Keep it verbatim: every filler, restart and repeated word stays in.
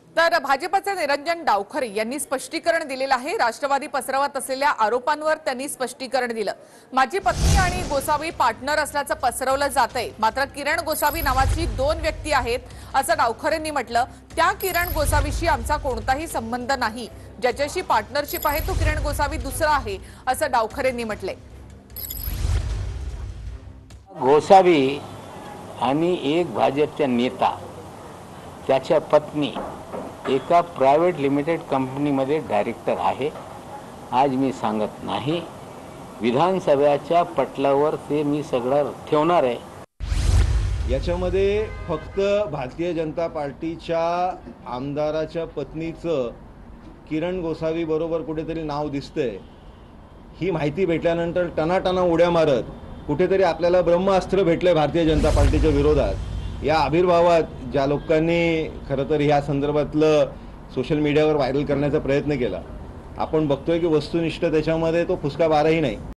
तर भाजपचे निरंजन डावखरे यांनी स्पष्टीकरण दिलेलं आहे। राष्ट्रवादी पसरवत असलेल्या आरोपांवर त्यांनी स्पष्टीकरण दिलं। माझी पत्नी आणि गोसावी पार्टनर असल्याचं पसरवलं जातंय, मात्र किरण गोसावी नावाची दोन व्यक्ती आहेत असं डावखरेंनी म्हटलं। त्या किरण गोसावीशी आमचा कोणताही संबंध नाही, ज्याच्याशी पार्टनरशिप आहे तो किरण गोसावी दुसरा आहे असं डावखरेंनी म्हटलंय। गोसावी आणि एक भाजपचा नेता त्याच्या पत्नी एका प्रायव्हेट लिमिटेड कंपनीमध्ये डायरेक्टर आहे। आज मी सांगत नाही, विधानसभेच्या पटलावर ते मी सगळं ठेवणार आहे। याच्यामध्ये फक्त भारतीय जनता पार्टीच्या आमदाराच्या पत्नीचं किरण गोसावी बरोबर कुठेतरी नाव दिसतंय। ही माहिती भेटल्यानंतर टनाटना उड्या मारत कुठेतरी आपल्याला ब्रह्मास्त्र भेटले भारतीय जनता पार्टीच्या विरोधात। या आविर्भावात ज्या लोकांनी खरं तर ह्या संदर्भातलं सोशल मीडियावर व्हायरल करण्याचा प्रयत्न केला, आपण बघतोय की वस्तुनिष्ठ त्याच्यामध्ये तो फुसका बाराही नाही।